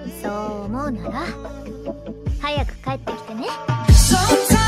そう思うなら早く帰ってきてね。